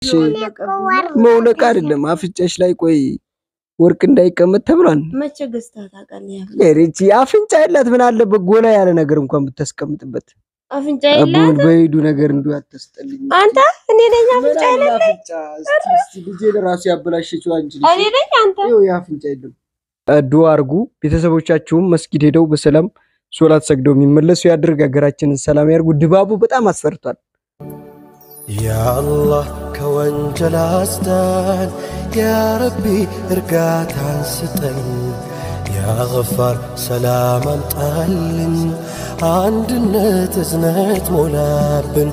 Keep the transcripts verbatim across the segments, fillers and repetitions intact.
መውለቅ አይደለም አፍንጫሽ ላይ ቆይ ወርቅ እንዳይቀመጥ ተብሏል መቼ ገዝተህ ታውቃለህ እሪቺ አፍንጫ ያላት ምን አለበት ጎላ ያለ ነገር እንኳን ብትስቀምጥበት አፍንጫ ያላት በይዱ ነገር እንዱ አትስጠልኝ አንተ እኔ ነኝ አፍንጫ ያላት አፍንጫ እስቲ እስቲ ልጄ ለራሱ ያበላሽችው አንቺ እኔ ነኝ አንተ ይው ያፍንጫ የለም ዱአ አርጉ ቤተሰቦቻችሁም መስጊድ ሄደው በሰላም ሶላት ሰግደው የሚመለሱ ያድርግ ሀገራችንን ሰላም ያርጉ ድባቡ በጣም አስፈርቷል ያ አላህ ከወንጀል አስዳን ያ ረቢ እርጋታን ስጠን ያ ገፋር ሰላም አምጣልን አንድነት እዝነት ሞላብን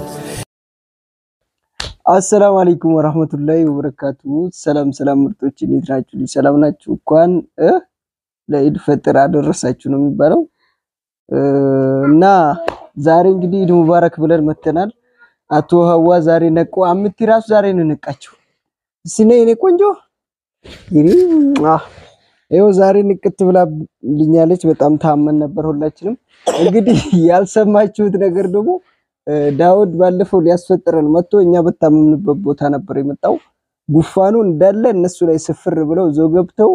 አሰላሙ አለይኩም ወራህመቱላሂ ወበረካቱሁ ሰላም ሰላም ምርጦች እንዴት ናችሁ ሰላም ናችሁ እንኳን ለኢድ ፈጥር አደረሳችሁ ነው የሚባለው እና ዛሬ እንግዲህ ኢድ ሙባረክ ብለን መተናል አቶ ሀዋ ዛሬ ነቆ አምቲ ራስ ዛሬ ነው ነቃችሁ ሲኔ እኔ ቆንጆ ይሪ አ ይው ዛሬ ንቅት ብላልኛለች በጣም ታመን ነበር ሁላችንም እንግዲህ ያልሰማችሁት ነገር ደግሞ ዳውድ ባለፈው ሊያስፈጥረን መጥቶ እኛ በታመምንበት ቦታ ነበር የመጣው ጉፋኑ እንዳለ እነሱ ላይ ስፍር ብለው ዘው ገብተው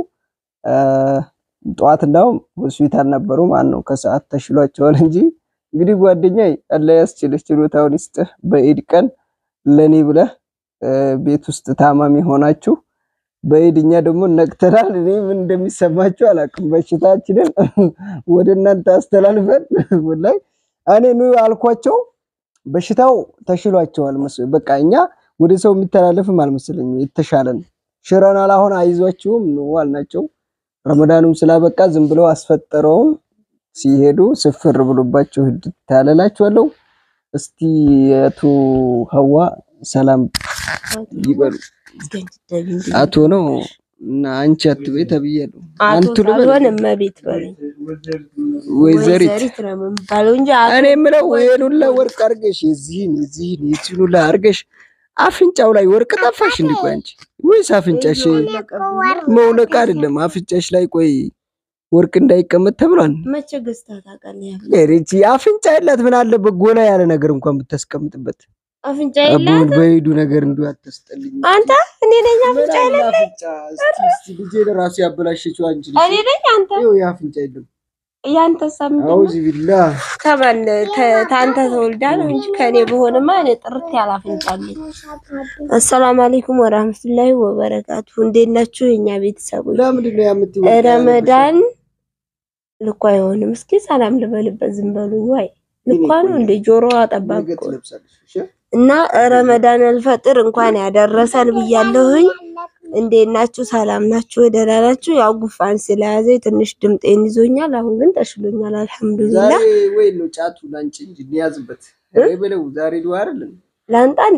ጧት እንዳው ሆስፒታል ነበሩ ማን ነው ከሰዓት ተሽሏቸዋል እንጂ እንግዲህ ጓደኛዬ አላህ ያስችልሽ ችሎታውን ይስጥ በኢድ ቀን ለኔ ብለ ቤት ውስጥ ታማሚ ሆናችሁ በኢድኛ ደግሞ ነቅተናል እኔ ምን እንደሚሰማችሁ አላቅም በሽታችንን ወደናንተ አስተላልፈን ወላይ እኔ ነው አልኳቸው በሽታው ተሽሏቸዋል መስሎ በቃ እኛ ወደ ሰው የሚተላለፍም አልመሰለኝ የተሻለን ሽራናል አሁን አይዟችሁም ነው አልናቸው ረመዳኑም ስላበቃ ዝም ብለው አስፈጠረው ሲሄዱ ስፍር ብሎባቸው ታለላችኋለሁ እስቲ አቶ ሀዋ ሰላም ይበሉ አቶ ነው እና አንቺ አትበይ ተብያለሁ አንቱ ለምን መቤት በለኝ ወይዘሪት ረመም ባለው እንጂ እኔ ምለው ወይኑላ ወርቅ አርገሽ እዚህን እዚህን ይችሉላ አርገሽ አፍንጫው ላይ ወርቅ ጠፋሽ እንዴ አንቺ ወይስ አፍንጫሽ መውለቅ አይደለም አፍንጫሽ ላይ ቆይ ወርቅ እንዳይቀመጥ ተብሏል መቼ ገዝተህ ታውቃለህ እሪቺ አፍንጫ ያላት ምን አለበት ጎላ ያለ ነገር እንኳን ብትስቀምጥበት አፍንጫ ያላት በይዱ ነገር እንዱ አትስጠልኝ አንተ እኔ ነኝ አፍንጫ ያላት አፍንጫ እስቲ እስቲ ልጄ ለራሱ ያበላሽችው አንቺ እኔ ነኝ አንተ ይው ያፍንጫ የለም ያንተ ሰምተህ አውዚ ቢላህ ከማን ታንተ ተወልዳ ነው እንጂ ከኔ በሆነማ እኔ ጥርት ያላፍንጫለኝ አሰላሙ አለይኩም ወራህመቱላሂ ወበረካቱ እንዴት ናችሁ የኛ ቤተሰቦች ለምንድን ነው ያምትው ረመዳን ልኳ አይሆንም እስኪ ሰላም ልበልበት ዝም በሉኝ ወይ ልኳ ነው እንደ ጆሮ አጠባብቆ እና ረመዳን አልፈጥር እንኳን ያደረሰን ብያለሁኝ እንዴት ናችሁ ሰላም ናችሁ ደህና ናችሁ ያው ጉፋን ስለያዘ ትንሽ ድምጤን ይዞኛል አሁን ግን ተሽሎኛል አልহামዱሊላህ ዛሬ ወይ ነው ጫቱ ላንቺ እንጂ ሊያዝበት አይበለው ዛሬ ዱአ አይደለም ላንጣን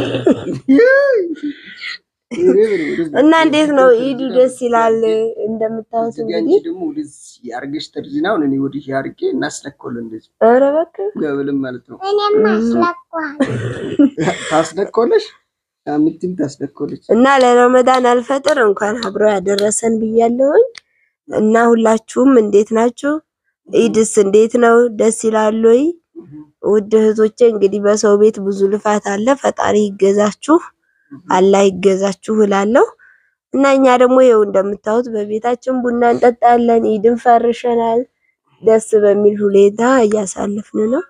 እና እንዴት ነው ኢዱ ደስ ይላል እንደምታውቁ እንግዲህ ደግሞ ወደስ ያርገሽ ተርዚናው እኔ ወዲህ ያርጌ እናስለኮል እንደዚህ ኧረ በቃ ገብልም ማለት ነው እኔም ማስለኳል ታስለኮለሽ አምጥም ታስለኮለሽ እና ለረመዳን አልፈጥር እንኳን አብሮ ያደረሰን ብያለሁኝ እና ሁላችሁም እንዴት ናችሁ ኢድስ እንዴት ነው ደስ ይላል ወይ ውድ እህቶቼ እንግዲህ በሰው ቤት ብዙ ልፋት አለ ፈጣሪ ይገዛችሁ አላህ ይገዛችሁ እላለሁ እና እኛ ደግሞ ይኸው እንደምታዩት በቤታችን ቡና እንጠጣለን ኢድን ፈርሸናል ደስ በሚል ሁኔታ እያሳለፍን ነው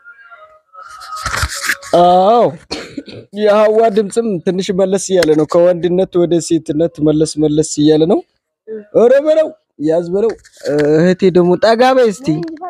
አው የሀዋ ድምጽም ትንሽ መለስ ይያለ ነው ከወንድነት ወደ ሴትነት መለስ መለስ ይያለ ነው ኦረ በለው ያዝ በለው እህቴ ደግሞ ጠጋበይ እስቲ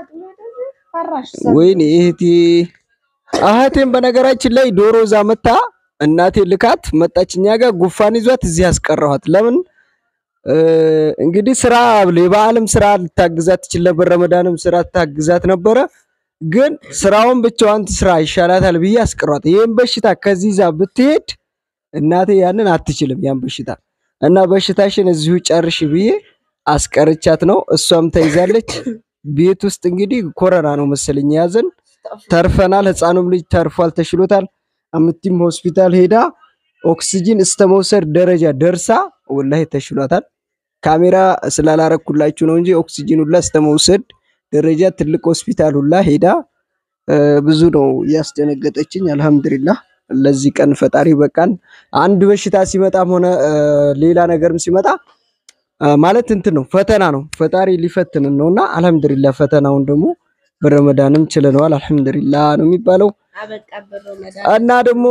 ወይኔ እህቴ አህቴም በነገራችን ላይ ዶሮ ዛመታ እናቴ ልካት መጣችኛ ጋር ጉፋን ይዟት እዚህ ያስቀረዋት ለምን እንግዲህ ስራ ለባዓልም ስራ ልታግዛት ትችል ነበር ረመዳንም ስራ ታግዛት ነበር ግን ስራውን ብቻዋን ስራ ይሻላታል ብዬ አስቀሯት ይሄን በሽታ ከዚህዛ ብትሄድ እናቴ ያንን አትችልም ያን በሽታ እና በሽታሽን እዚሁ ጨርሽ ብዬ አስቀርቻት ነው እሷም ተይዛለች ቤት ውስጥ እንግዲህ ኮሮና ነው መሰለኝ ያዘን ተርፈናል ህፃኑም ልጅ ተርፏል ተሽሎታል አምቲም ሆስፒታል ሄዳ ኦክሲጅን እስተመውሰድ ደረጃ ደርሳ ወላሂ ተሽሏታል ካሜራ ስላላረኩላችሁ ነው እንጂ ኦክሲጅን ሁላ እስተመውሰድ ደረጃ ትልቅ ሆስፒታል ሁላ ሄዳ ብዙ ነው ያስደነገጠችኝ አልহামዱሊላህ ለዚህ ቀን ፈጣሪ በቃን። አንድ በሽታ ሲመጣም ሆነ ሌላ ነገርም ሲመጣ ማለት እንትን ነው ፈተና ነው ፈጣሪ ሊፈትንን ነውና አልহামዱሊላህ ፈተናውን ደግሞ በረመዳንም ችለናል አልহামዱሊላህ ነው የሚባለው። እና ደግሞ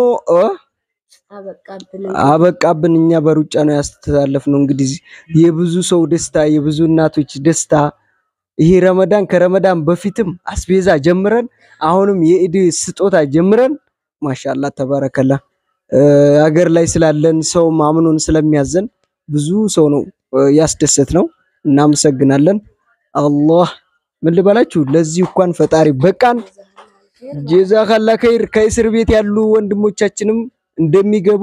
አበቃብን እኛ በሩጫ ነው ያስተላለፍነው። እንግዲህ የብዙ ሰው ደስታ የብዙ እናቶች ደስታ ይሄ ረመዳን ከረመዳን በፊትም አስቤዛ ጀምረን አሁንም የኢድ ስጦታ ጀምረን ማሻአላህ ተባረከላ ሀገር ላይ ስላለን ሰው ማምኑን ስለሚያዘን ብዙ ሰው ነው ያስደሰት ነው። እናመሰግናለን። አላህ ምን ልበላችሁ ለዚህ እንኳን ፈጣሪ በቃን። ጀዛከላ ኸይር። ከእስር ቤት ያሉ ወንድሞቻችንም እንደሚገቡ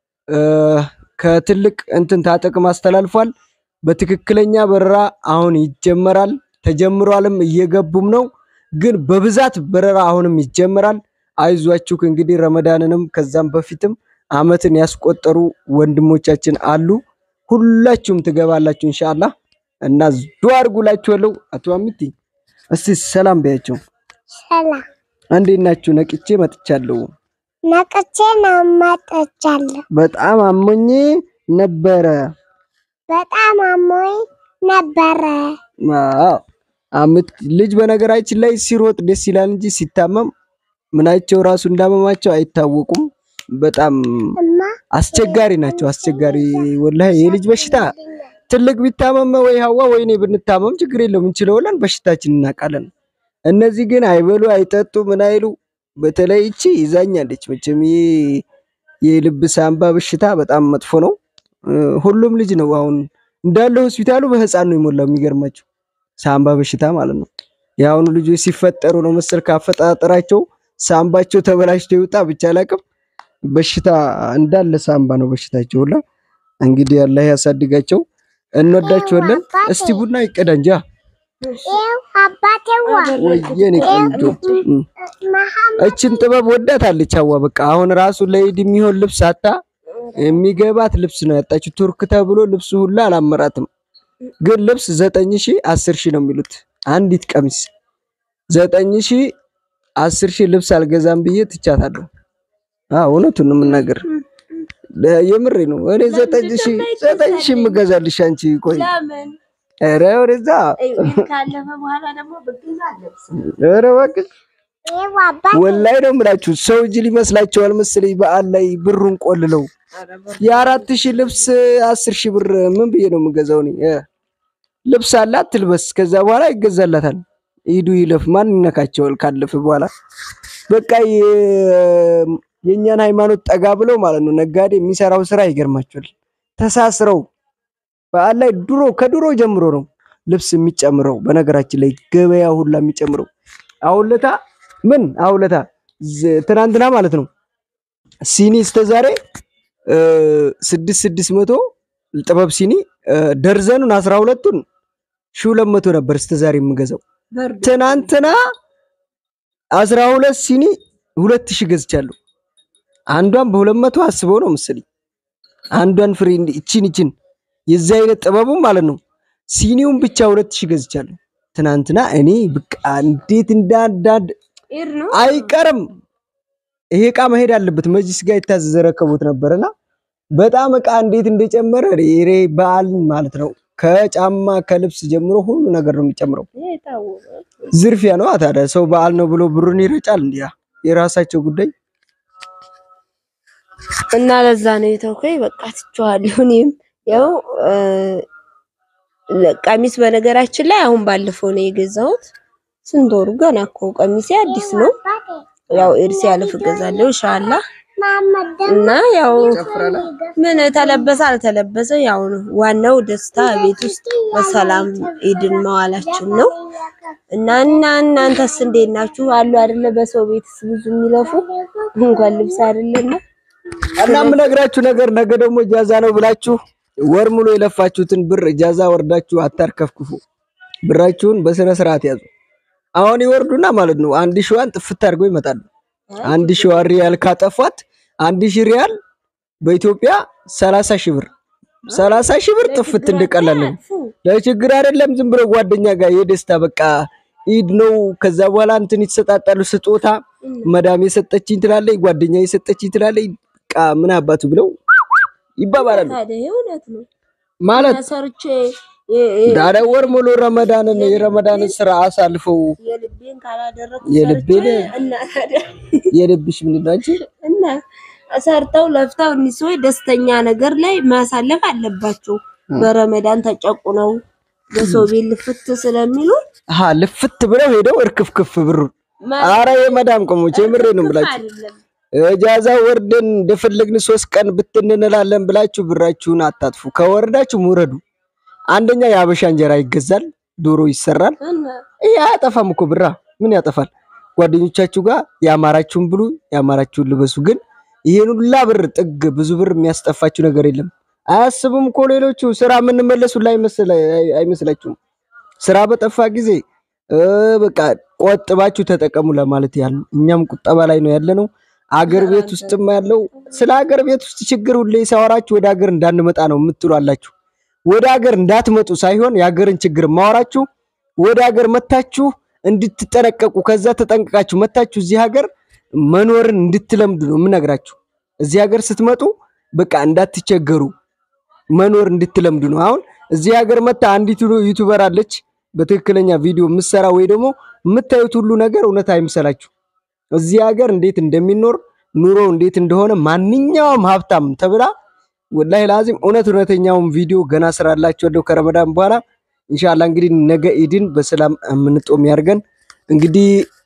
ከትልቅ እንትን ታጠቅ ማስተላልፏል። በትክክለኛ በረራ አሁን ይጀመራል። ተጀምሯልም እየገቡም ነው። ግን በብዛት በረራ አሁንም ይጀመራል። አይዟችሁ እንግዲህ ረመዳንንም ከዛም በፊትም አመትን ያስቆጠሩ ወንድሞቻችን አሉ። ሁላችሁም ትገባላችሁ ኢንሻአላህ እና ዱአ አድርጉላችኋለሁ። አቶ አሚቲ እስቲ ሰላም በያቸው። ሰላም እንዴት ናችሁ? ነቅቼ መጥቻለሁ። ነቅቼ ነው መጥቻለሁ። በጣም አሞኝ ነበረ። በጣም አሞኝ ነበረ። አዎ አምት ልጅ በነገራችን ላይ ሲሮጥ ደስ ይላል እንጂ ሲታመም ምናቸው ራሱ እንዳመማቸው አይታወቁም። በጣም አስቸጋሪ ናቸው። አስቸጋሪ ወላሂ የልጅ በሽታ ትልቅ ቢታመም ወይ ሀዋ ወይኔ ብንታመም ችግር የለውም እንችለውለን በሽታችን እናቃለን። እነዚህ ግን አይበሉ አይጠጡ ምን አይሉ። በተለይ እቺ ይዛኛለች መቼም የልብ ሳምባ በሽታ በጣም መጥፎ ነው። ሁሉም ልጅ ነው አሁን እንዳለ ሆስፒታሉ በህፃን ነው የሞላው የሚገርማችሁ ሳምባ በሽታ ማለት ነው። ያውኑ ልጆች ሲፈጠሩ ነው መሰል ካፈጣጠራቸው ሳምባቸው ተበላሽቶ ይውጣ ብቻ አላቅም በሽታ እንዳለ ሳምባ ነው በሽታቸው ሁላ። እንግዲህ አላህ ያሳድጋቸው እንወዳቸዋለን። እስቲ ቡና ይቀዳ እንጂ ኤው አባቴዋ ወየኔ ቆንጆ እቺን ጥበብ ወዳታለች አዋ በቃ አሁን ራሱ ለኢድ የሚሆን ልብስ አጣ የሚገባት ልብስ ነው ያጣችው። ቱርክ ተብሎ ልብሱ ሁላ አላመራትም። ግን ልብስ ዘጠኝ ሺህ አስር ሺህ ነው የሚሉት አንዲት ቀሚስ ዘጠኝ ሺህ አስር ሺህ ልብስ አልገዛም ብዬ ትቻታለሁ። አዎ እውነቱን ነው የምናገር የምሬ ነው። እኔ ዘጠኝ ሺህ ዘጠኝ ሺህ ምገዛልሽ አንቺ ቆይ ኧረ ወደዛ ካለፈ በኋላ ደግሞ በግዛ ልብስ ኧረ እባክሽ ኤው አባቴ ወላሂ ነው የምላችሁ ሰው እጅ ሊመስላችኋል መሰለኝ በዓል ላይ ብሩን ቆልለው የአራት ሺህ ልብስ አስር ሺህ ብር ምን ብዬ ነው የምገዛው እኔ ልብስ አላት ትልበስ ከዛ በኋላ ይገዛላታል። ኢዱ ይለፍ ማን ይነካቸዋል ካለፈ በኋላ በቃ የኛን ሃይማኖት ጠጋ ብለው ማለት ነው ነጋዴ የሚሰራው ስራ ይገርማቸዋል። ተሳስረው በዓል ላይ ድሮ ከድሮ ጀምሮ ነው ልብስ የሚጨምረው። በነገራችን ላይ ገበያ ሁላ የሚጨምረው አውለታ ምን አውለታ ትናንትና ማለት ነው ሲኒ እስከዛሬ ስድስት ስድስት መቶ ጥበብ ሲኒ ደርዘኑን አስራ ሁለቱን ሺህ ሁለት መቶ ነበር እስከዛሬ የምገዛው። ትናንትና አስራ ሁለት ሲኒ ሁለት ሺህ ገዝቻለሁ። አንዷን በሁለት መቶ አስበው ነው መሰለኝ አንዷን ፍሬ እቺን እቺን የዚህ አይነት ጥበቡ ማለት ነው ሲኒውን ብቻ ሁለት ሺህ ገዝቻለሁ ትናንትና። እኔ በቃ እንዴት እንዳዳድ አይቀርም ይሄ ዕቃ መሄድ አለበት መጅሊስ ጋር የታዘዘ ረከቦት ነበርና በጣም ዕቃ እንዴት እንደጨመረ ሬ በዓል ማለት ነው ከጫማ ከልብስ ጀምሮ ሁሉ ነገር ነው የሚጨምረው። ዝርፊያ ነው ታዲያ ሰው በዓል ነው ብሎ ብሩን ይረጫል እንዲያ የራሳቸው ጉዳይ እና ለዛ ነው የተውከኝ በቃ ትቻለሁ። እኔም ያው ቀሚስ በነገራችን ላይ አሁን ባለፈው ነው የገዛሁት። ስንት ወሩ ገና እኮ ቀሚሴ አዲስ ነው። ያው ኤርሲ ያለፍ ገዛለሁ ኢንሻአላህ እና ያው ምን ተለበሰ አልተለበሰ ያው ነው ዋናው ደስታ ቤት ውስጥ በሰላም ኢድን መዋላችን ነው። እና እና እናንተስ እንዴት ናችሁ? አሉ አይደለ በሰው ቤትስ ብዙ የሚለፉ እንኳን ልብስ አይደለም እና ምን ነግራችሁ ነገር ነገ ደግሞ ጃዛ ነው ብላችሁ ወር ሙሉ የለፋችሁትን ብር ጃዛ ወርዳችሁ አታርከፍኩፉ። ብራችሁን በስነ ስርዓት ያዙ። አሁን ይወርዱና ማለት ነው አንድ ሺዋን ጥፍት አድርገው ይመጣሉ። አንድ ሺዋ ሪያል ካጠፋት አንድ ሺህ ሪያል በኢትዮጵያ ሰላሳ ሺህ ብር ሰላሳ ሺህ ብር ጥፍት እንደቀላል ነው። ለችግር አይደለም ዝም ብሎ ጓደኛ ጋር የደስታ በቃ ኢድ ነው። ከዛ በኋላ እንትን ይተጣጣሉ ስጦታ መዳም የሰጠችኝ ትላለች ጓደኛ የሰጠችኝ ትላለች ቃ ምን አባቱ ብለው ይባባላሉ ማለት ሰርቼ ዳረ ወር ሙሉ ረመዳንን የረመዳንን ስራ አሳልፈው የልቤን ካላደረኩ የልቤን እና የልብሽ ምን እንዳንቺ እና ሰርተው ለፍተው እነሱ ደስተኛ ነገር ላይ ማሳለፍ አለባቸው በረመዳን ተጨቁነው በሰው ቤት ልፍት ስለሚሉ አሃ ልፍት ብለው ሄደው እርክፍክፍ ብሩ አረ የመዳም ቆሞች የምሬ ነው ብላችሁ እጃዛ ወርደን እንደፈለግን ሶስት ቀን ብትንንላለን ብላችሁ ብራችሁን አታጥፉ ከወርዳችሁ ሙረዱ አንደኛ ያበሻ እንጀራ ይገዛል ዶሮ ይሰራል ይሄ አያጠፋም እኮ ብራ ምን ያጠፋል ጓደኞቻችሁ ጋር ያማራችሁን ብሉ ያማራችሁን ልበሱ ግን ይሄን ሁላ ብር ጥግ ብዙ ብር የሚያስጠፋችሁ ነገር የለም አያስቡም እኮ ሌሎቹ ስራ ምን መለሱ ላይ መስለ አይመስላችሁም ስራ በጠፋ ጊዜ በቃ ቆጥባችሁ ተጠቀሙ ለማለት ያህል እኛም ቁጠባ ላይ ነው ያለነው አገር ቤት ውስጥም ያለው ስለ አገር ቤት ውስጥ ችግር ሁሌ ሳወራችሁ ወደ አገር እንዳንመጣ ነው የምትሏላችሁ ወደ አገር እንዳትመጡ ሳይሆን ያገርን ችግር ማወራችሁ ወደ አገር መታችሁ እንድትጠነቀቁ ከዛ ተጠንቀቃችሁ መታችሁ እዚህ ሀገር መኖርን እንድትለምዱ ነው የምነግራችሁ እዚህ ሀገር ስትመጡ በቃ እንዳትቸገሩ መኖር እንድትለምዱ ነው አሁን እዚህ ሀገር መታ አንዲት ዩቲዩበር አለች በትክክለኛ ቪዲዮ ምሰራ ወይ ደግሞ የምታዩት ሁሉ ነገር እውነት አይምሰላችሁ እዚህ ሀገር እንዴት እንደሚኖር ኑሮ እንዴት እንደሆነ ማንኛውም ሀብታም ተብላ ወላሂ ላዚም እውነት እውነተኛውን ቪዲዮ ገና ስራላችሁ ከረመዳን በኋላ ኢንሻአላህ እንግዲህ ነገ ኢድን በሰላም ምንጦም ያርገን እንግዲህ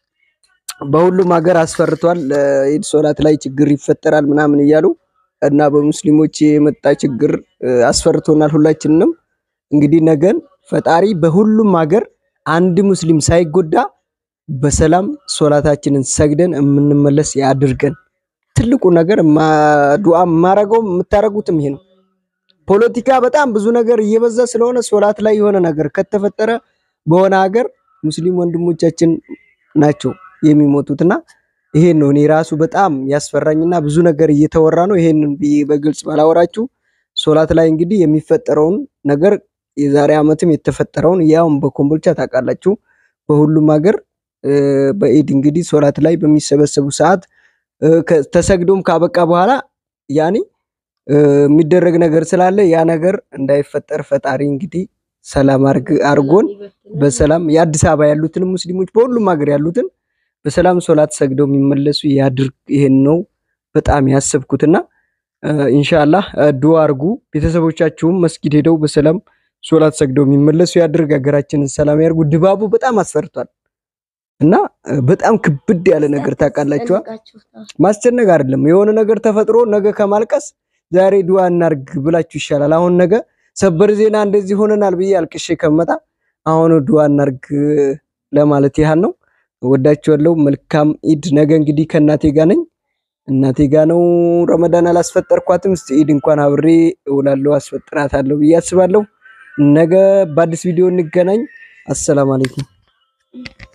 በሁሉም ሀገር አስፈርቷል ኢድ ሶላት ላይ ችግር ይፈጠራል ምናምን ይያሉ እና በሙስሊሞች የመጣ ችግር አስፈርቶናል ሁላችንንም እንግዲህ ነገን ፈጣሪ በሁሉም ሀገር አንድ ሙስሊም ሳይጎዳ በሰላም ሶላታችንን ሰግደን የምንመለስ ያድርገን ትልቁ ነገር ዱዓ ማረገው የምታረጉትም ይሄ ነው ፖለቲካ በጣም ብዙ ነገር እየበዛ ስለሆነ ሶላት ላይ የሆነ ነገር ከተፈጠረ በሆነ ሀገር ሙስሊም ወንድሞቻችን ናቸው የሚሞቱትና ይሄን ነው እኔ ራሱ በጣም ያስፈራኝና ብዙ ነገር እየተወራ ነው ይሄንን በግልጽ ባላወራችሁ ሶላት ላይ እንግዲህ የሚፈጠረውን ነገር የዛሬ አመትም የተፈጠረውን ያውም በኮምቦልቻ ታቃላችሁ በሁሉም ሀገር በኢድ እንግዲህ ሶላት ላይ በሚሰበሰቡ ሰዓት ተሰግዶም ካበቃ በኋላ ያኒ የሚደረግ ነገር ስላለ ያ ነገር እንዳይፈጠር ፈጣሪ እንግዲህ ሰላም አርጎን በሰላም የአዲስ አበባ ያሉትን ሙስሊሞች በሁሉም ሀገር ያሉትን በሰላም ሶላት ሰግደው የሚመለሱ ያድርግ ይሄን ነው በጣም ያሰብኩትና ኢንሻአላህ ዱአ አርጉ ቤተሰቦቻችሁም መስጊድ ሄደው በሰላም ሶላት ሰግደው የሚመለሱ ያድርግ ሀገራችንን ሰላም ያርጉ ድባቡ በጣም አስፈርቷል እና በጣም ክብድ ያለ ነገር ታቃላችሁ ማስጨነቅ አይደለም የሆነ ነገር ተፈጥሮ ነገ ከማልቀስ ዛሬ ዱአ እናርግ ብላችሁ ይሻላል አሁን ነገ ሰበር ዜና እንደዚህ ሆነናል ብዬ አልቅሼ ከመጣ አሁን ዱአ እናርግ ለማለት ያህል ነው ወዳችኋለሁ መልካም ኢድ ነገ እንግዲህ ከናቴ ጋር ነኝ እናቴ ጋር ነው ረመዳን አላስፈጠርኳትም እስቲ ኢድ እንኳን አብሬ እውላለሁ አስፈጥራታለሁ ብዬ አስባለሁ ነገ በአዲስ ቪዲዮ እንገናኝ አሰላሙ አለይኩም